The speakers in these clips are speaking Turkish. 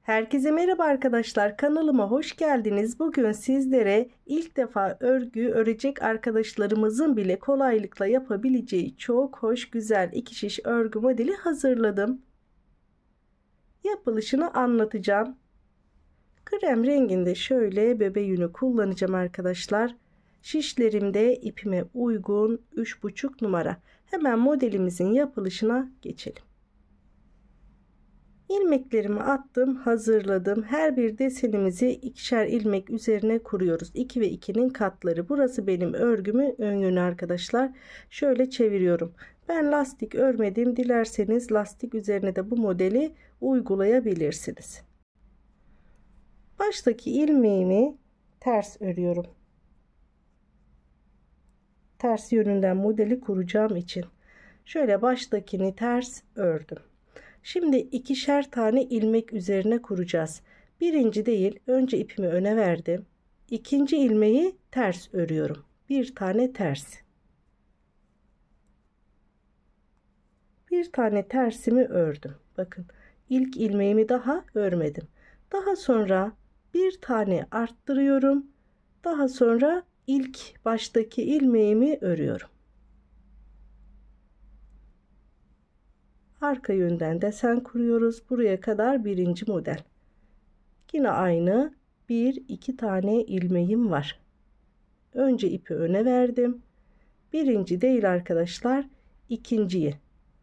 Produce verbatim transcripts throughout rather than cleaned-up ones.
Herkese merhaba arkadaşlar, kanalıma hoş geldiniz. Bugün sizlere ilk defa örgü örecek arkadaşlarımızın bile kolaylıkla yapabileceği çok hoş, güzel iki şiş örgü modeli hazırladım. Yapılışını anlatacağım. Krem renginde şöyle bebe yünü kullanacağım arkadaşlar. Şişlerimde ipime uygun üç buçuk numara. Hemen modelimizin yapılışına geçelim. İlmeklerimi attım, hazırladım. Her bir desenimizi ikişer ilmek üzerine kuruyoruz. iki ve ikinin katları. Burası benim örgümün ön yönü arkadaşlar. Şöyle çeviriyorum. Ben lastik örmedim. Dilerseniz lastik üzerine de bu modeli uygulayabilirsiniz. Baştaki ilmeğimi ters örüyorum. Ters yönünden modeli kuracağım için. Şöyle baştakini ters ördüm. Şimdi ikişer tane ilmek üzerine kuracağız. Birinci değil, önce ipimi öne verdim. İkinci ilmeği ters örüyorum. Bir tane ters. Bir tane tersimi ördüm. Bakın, ilk ilmeğimi daha örmedim. Daha sonra bir tane arttırıyorum. Daha sonra ilk baştaki ilmeğimi örüyorum. Arka yönden desen kuruyoruz. Buraya kadar birinci model. Yine aynı bir iki tane ilmeğim var. Önce ipi öne verdim. Birinci değil arkadaşlar, ikinciyi.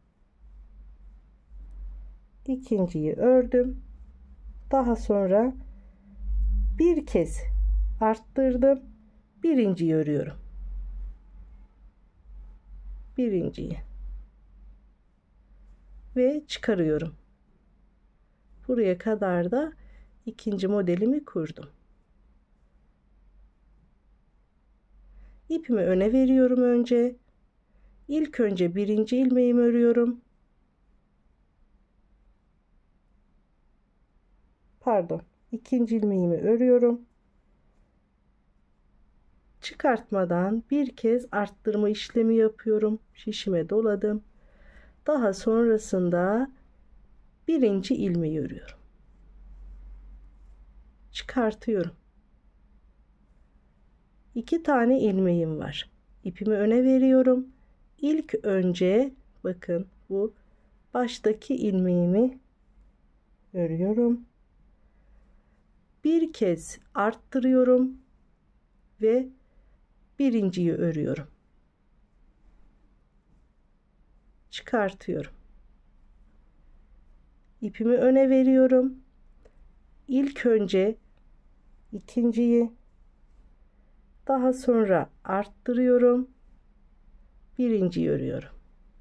İkinciyi ördüm. Daha sonra bir kez arttırdım. Birinciyi örüyorum. Birinciyi. Ve çıkarıyorum. Buraya kadar da ikinci modelimi kurdum. İpimi öne veriyorum önce. İlk önce birinci ilmeğimi örüyorum. Pardon, ikinci ilmeğimi örüyorum. Çıkartmadan bir kez arttırma işlemi yapıyorum. Şişime doladım. Daha sonrasında birinci ilmeği örüyorum. Çıkartıyorum. İki tane ilmeğim var. İpimi öne veriyorum. İlk önce bakın bu baştaki ilmeğimi örüyorum. Bir kez arttırıyorum ve birinciyi örüyorum. Çıkartıyorum. İpimi öne veriyorum. İlk önce ikinciyi, daha sonra arttırıyorum. Birinciyi örüyorum.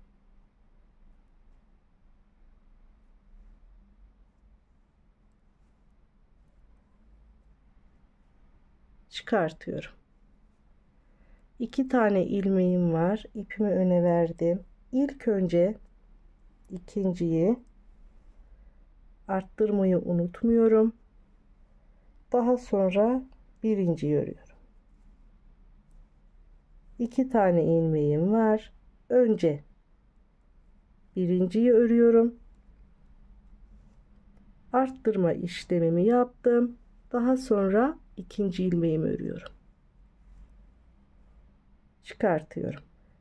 Çıkartıyorum. İki tane ilmeğim var. İpimi öne verdim. İlk önce ikinciyi arttırmayı unutmuyorum. Daha sonra birinciyi örüyorum. İki tane ilmeğim var. Önce birinciyi örüyorum. Arttırma işlemimi yaptım. Daha sonra ikinci ilmeğimi örüyorum. Çıkartıyorum.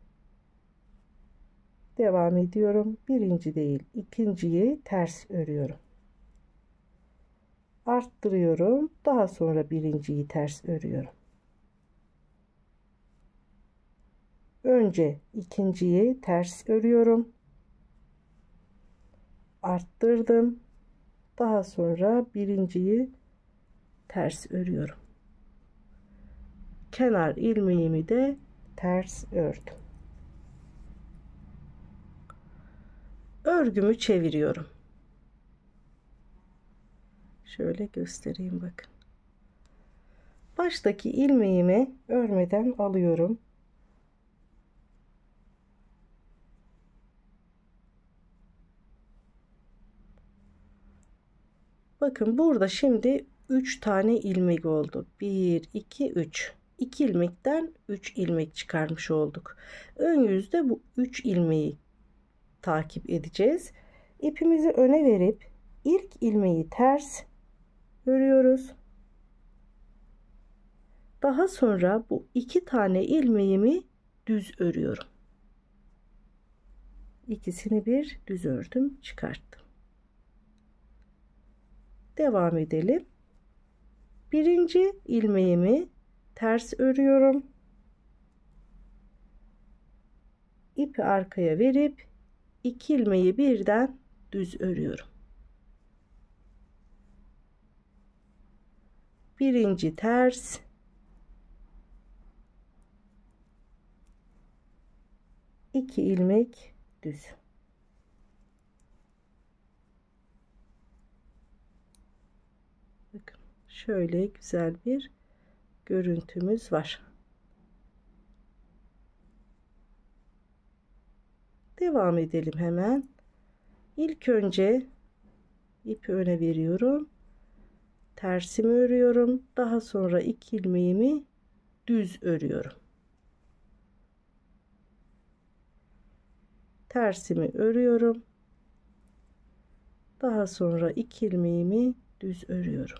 Devam ediyorum. Birinci değil, ikinciyi ters örüyorum. Arttırıyorum. Daha sonra birinciyi ters örüyorum. Önce ikinciyi ters örüyorum. Arttırdım. Daha sonra birinciyi ters örüyorum. Kenar ilmeğimi de ters ördüm. Örgümü çeviriyorum. Şöyle göstereyim bakın. Baştaki ilmeğimi örmeden alıyorum. Bakın burada şimdi üç tane ilmek oldu. bir iki üç. iki ilmekten üç ilmek çıkarmış olduk. Ön yüzde bu üç ilmeği takip edeceğiz. İpimizi öne verip ilk ilmeği ters örüyoruz. Daha sonra bu iki tane ilmeğimi düz örüyorum. İkisini bir düz ördüm, çıkarttım. Devam edelim. Birinci ilmeğimi ters örüyorum. İpi arkaya verip iki ilmeği birden düz örüyorum. Birinci ters, iki ilmek düz. Bakın şöyle güzel bir görüntümüz var. Devam edelim hemen. İlk önce ipi öne veriyorum. Tersimi örüyorum. Daha sonra iki ilmeğimi düz örüyorum. Tersimi örüyorum. Daha sonra iki ilmeğimi düz örüyorum.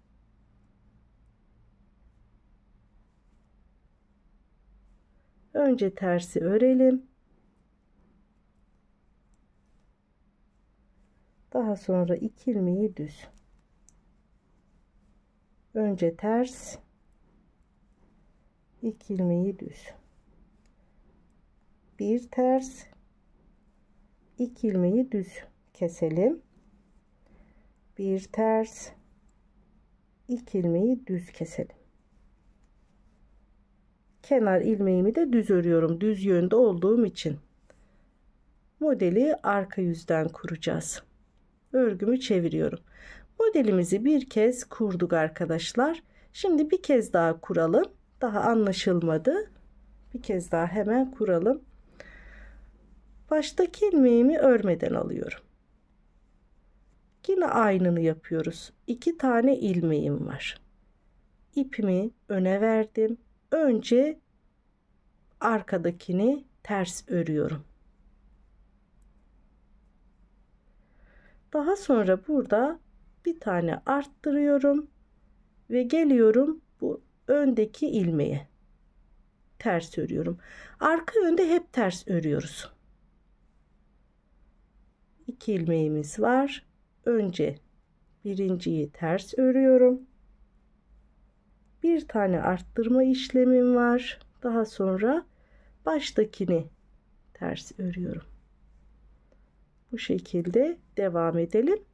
Önce tersi örelim. Daha sonra iki ilmeği düz. Önce ters, iki ilmeği düz. Bir ters, iki ilmeği düz keselim. Bir ters, iki ilmeği düz keselim. Kenar ilmeğimi de düz örüyorum, düz yönde olduğum için. Modeli arka yüzden kuracağız. Örgümü çeviriyorum. Modelimizi bir kez kurduk arkadaşlar. Şimdi bir kez daha kuralım. Daha anlaşılmadı. Bir kez daha hemen kuralım. Baştaki ilmeğimi örmeden alıyorum. Yine aynını yapıyoruz. İki tane ilmeğim var. İpimi öne verdim. Önce arkadakini ters örüyorum. Daha sonra burada bir tane arttırıyorum ve geliyorum bu öndeki ilmeğe. Ters örüyorum. Arka yönde hep ters örüyoruz. İki ilmeğimiz var. Önce birinciyi ters örüyorum. Bir tane arttırma işlemim var. Daha sonra baştakini ters örüyorum. Bu şekilde devam edelim.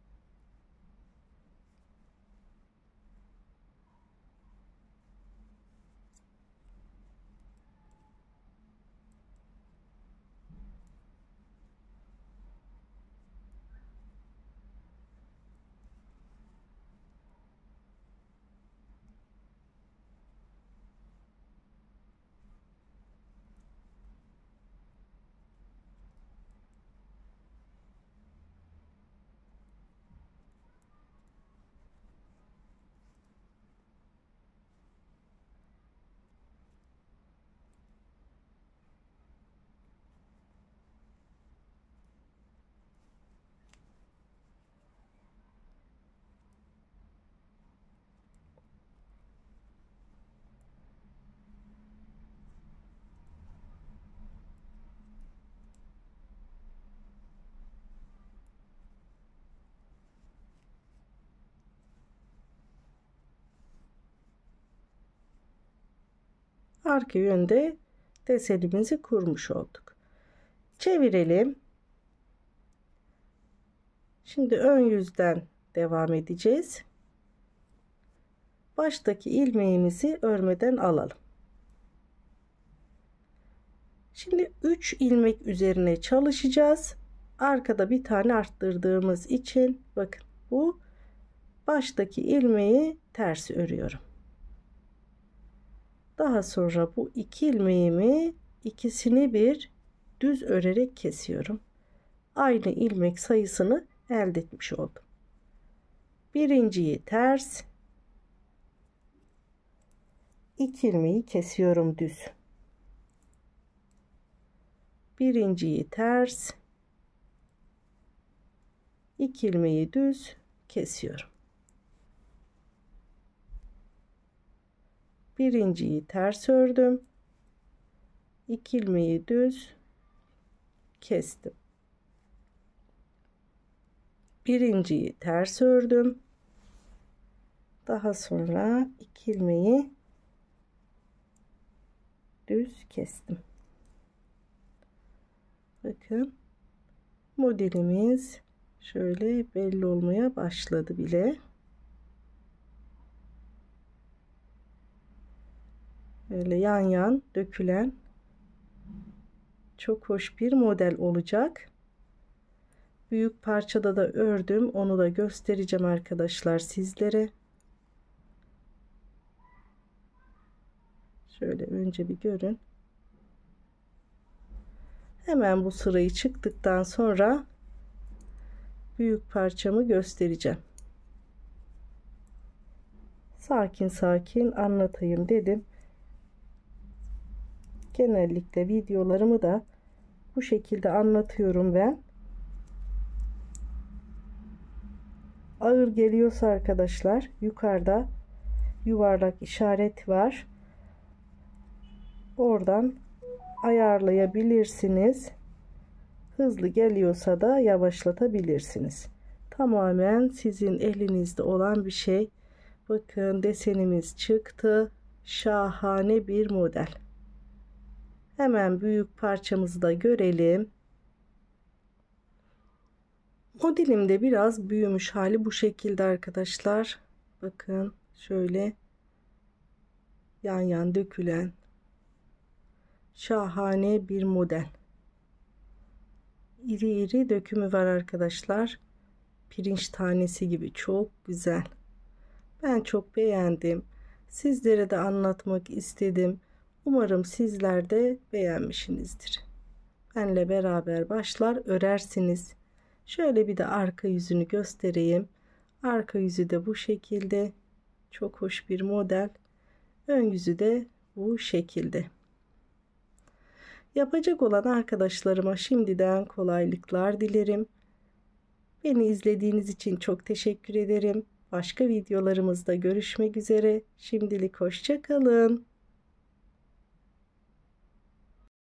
Arka yönde desenimizi kurmuş olduk. Çevirelim. Şimdi ön yüzden devam edeceğiz. Baştaki ilmeğimizi örmeden alalım. Şimdi üç ilmek üzerine çalışacağız. Arkada bir tane arttırdığımız için bakın bu baştaki ilmeği ters örüyorum. Daha sonra bu iki ilmeğimi ikisini bir düz örerek kesiyorum. Aynı ilmek sayısını elde etmiş oldum. Birinciyi ters, iki ilmeği kesiyorum düz. Birinciyi ters, iki ilmeği düz kesiyorum. Birinciyi ters ördüm. iki ilmeği düz kestim. Birinciyi ters ördüm. Daha sonra iki ilmeği düz kestim. Bakın modelimiz şöyle belli olmaya başladı bile. Böyle yan yan dökülen çok hoş bir model olacak. Büyük parçada da ördüm. Onu da göstereceğim arkadaşlar sizlere. Şöyle önce bir görün. Hemen bu sırayı çıktıktan sonra büyük parçamı göstereceğim. Sakin sakin anlatayım dedim. Genellikle videolarımı da bu şekilde anlatıyorum ben. Ağır geliyorsa arkadaşlar yukarıda yuvarlak işaret var. Oradan ayarlayabilirsiniz. Hızlı geliyorsa da yavaşlatabilirsiniz. Tamamen sizin elinizde olan bir şey. Bakın desenimiz çıktı. Şahane bir model. Hemen büyük parçamızı da görelim. Modelimde biraz büyümüş hali bu şekilde arkadaşlar. Bakın şöyle yan yan dökülen şahane bir model. İri iri dökümü var arkadaşlar. Pirinç tanesi gibi çok güzel. Ben çok beğendim. Sizlere de anlatmak istedim. Umarım sizler de beğenmişsinizdir. Benle beraber başlar örersiniz. Şöyle bir de arka yüzünü göstereyim. Arka yüzü de bu şekilde. Çok hoş bir model. Ön yüzü de bu şekilde. Yapacak olan arkadaşlarıma şimdiden kolaylıklar dilerim. Beni izlediğiniz için çok teşekkür ederim. Başka videolarımızda görüşmek üzere. Şimdilik hoşça kalın.